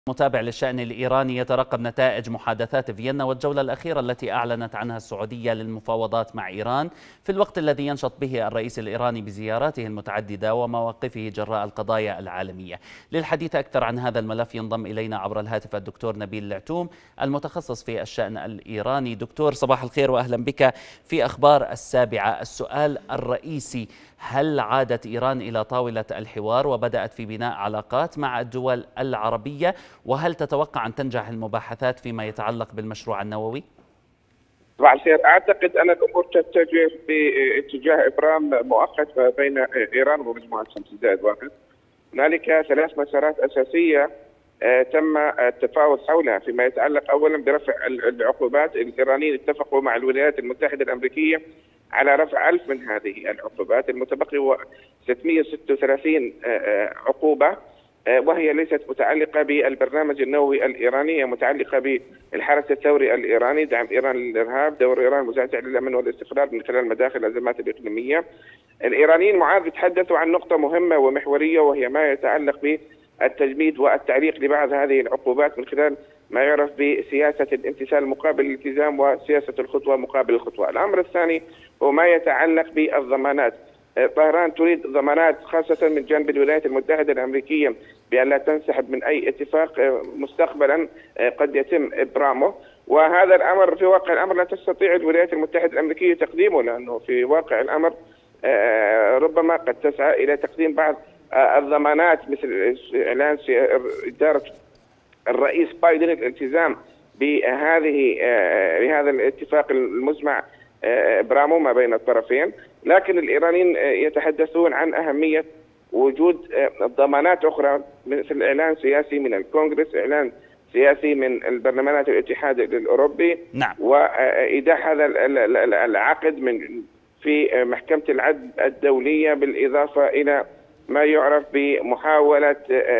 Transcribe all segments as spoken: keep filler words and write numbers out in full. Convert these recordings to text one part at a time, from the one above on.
متابع للشأن الإيراني يترقب نتائج محادثات فيينا والجولة الأخيرة التي أعلنت عنها السعودية للمفاوضات مع إيران في الوقت الذي ينشط به الرئيس الإيراني بزياراته المتعددة ومواقفه جراء القضايا العالمية. للحديث أكثر عن هذا الملف ينضم إلينا عبر الهاتف الدكتور نبيل العتوم المتخصص في الشأن الإيراني. دكتور صباح الخير وأهلا بك في أخبار السابعة. السؤال الرئيسي: هل عادت إيران إلى طاولة الحوار وبدأت في بناء علاقات مع الدول العربية؟ وهل تتوقع أن تنجح المباحثات فيما يتعلق بالمشروع النووي؟ صباح الخير. أعتقد أن الأمور تتجه باتجاه إبرام مؤقت بين إيران ومجموعة خمسة زائد واحد. هنالك ثلاث مسارات أساسية تم التفاوض حولها فيما يتعلق أولا برفع العقوبات. الإيرانيين اتفقوا مع الولايات المتحدة الأمريكية على رفع ألف من هذه العقوبات. المتبقي هو ستمئة وستة وثلاثين عقوبة، وهي ليست متعلقة بالبرنامج النووي الإيراني، هي متعلقة بالحرس الثوري الإيراني، دعم إيران للإرهاب، دور إيران مساعدة على الأمن والاستقرار من خلال مداخل الأزمات الإقليمية. الإيرانيين معاد يتحدثوا عن نقطة مهمة ومحورية، وهي ما يتعلق بالتجميد والتعليق لبعض هذه العقوبات من خلال ما يعرف بسياسة الامتثال مقابل الالتزام وسياسة الخطوة مقابل الخطوة. الأمر الثاني هو ما يتعلق بالضمانات. طهران تريد ضمانات خاصة من جانب الولايات المتحدة الأمريكية بأن لا تنسحب من أي اتفاق مستقبلا قد يتم إبرامه، وهذا الأمر في واقع الأمر لا تستطيع الولايات المتحدة الأمريكية تقديمه، لأنه في واقع الأمر ربما قد تسعى إلى تقديم بعض الضمانات مثل إعلان إدارة الرئيس بايدن الالتزام بهذه بهذا الاتفاق المزمع إبرامه ما بين الطرفين. لكن الإيرانيين يتحدثون عن أهمية وجود ضمانات أخرى مثل إعلان سياسي من الكونغرس، إعلان سياسي من البرلمانات الاتحاد الأوروبي، نعم. وإيداع هذا العقد من في محكمة العدل الدولية، بالإضافة إلى ما يعرف بمحاولة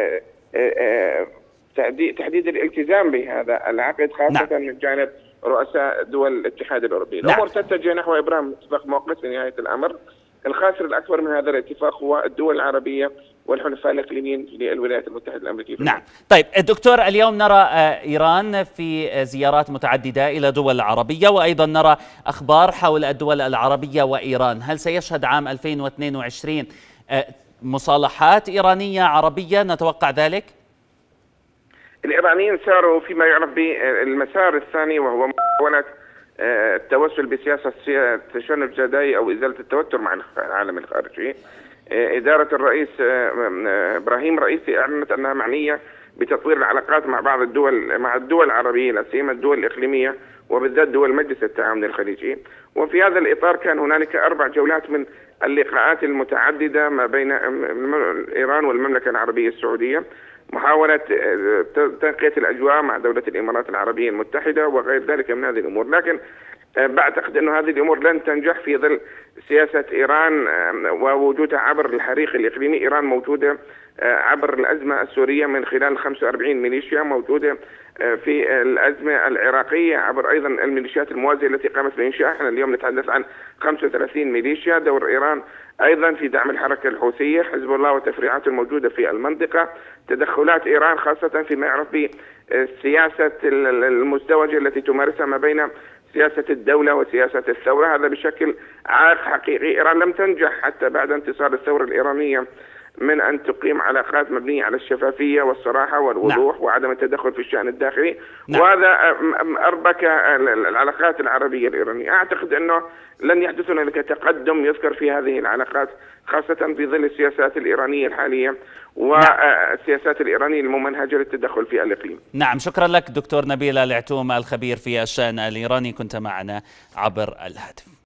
تحديد الالتزام بهذا العقد خاصة نعم. من جانب رؤساء دول الاتحاد الأوروبي. الأمور نعم. تتجه نحو إبرام اتفاق مؤقت في نهاية الأمر. الخاسر الأكبر من هذا الاتفاق هو الدول العربية والحلفاء الإقليميين للولايات المتحدة الأمريكية. نعم. طيب دكتور، اليوم نرى إيران في زيارات متعددة إلى دول عربية، وأيضا نرى أخبار حول الدول العربية وإيران. هل سيشهد عام ألفين واثنين وعشرين مصالحات إيرانية عربية؟ نتوقع ذلك؟ الإيرانيين ساروا فيما يعرف بالمسار الثاني، وهو محاولة التوسل بسياسة تشنج الجداي أو إزالة التوتر مع العالم الخارجي. إدارة الرئيس إبراهيم رئيسي أعلنت أنها معنية بتطوير العلاقات مع بعض الدول مع الدول العربية، لا سيما الدول الإقليمية وبالذات دول مجلس التعاون الخليجي. وفي هذا الإطار كان هنالك أربع جولات من اللقاءات المتعددة ما بين إيران والمملكة العربية السعودية، محاولة تنقية الأجواء مع دولة الإمارات العربية المتحدة وغير ذلك من هذه الأمور. لكن بعتقد أن هذه الأمور لن تنجح في ظل سياسة إيران ووجودها عبر الحريق الإقليمي. إيران موجودة عبر الأزمة السورية من خلال خمسة وأربعين ميليشيا، موجودة في الأزمة العراقية عبر أيضا الميليشيات الموازية التي قامت بإنشائها. احنا اليوم نتحدث عن خمسة وثلاثين ميليشيا. دور إيران أيضا في دعم الحركة الحوثية، حزب الله وتفريعاته الموجودة في المنطقة. تدخلات إيران خاصة فيما يعرف بالسياسة المزدوجة التي تمارسها ما بين سياسة الدولة وسياسة الثورة، هذا بشكل عائق حقيقي. إيران لم تنجح حتى بعد انتصار الثورة الإيرانية من أن تقيم علاقات مبنية على الشفافية والصراحة والوضوح نعم. وعدم التدخل في الشأن الداخلي نعم. وهذا أربك العلاقات العربية الإيرانية. أعتقد أنه لن يحدث هنالك تقدم يذكر في هذه العلاقات، خاصة في ظل السياسات الإيرانية الحالية والسياسات الإيرانية الممنهجة للتدخل في الإقليم. نعم، شكرا لك دكتور نبيل العتوم الخبير في الشأن الإيراني، كنت معنا عبر الهاتف.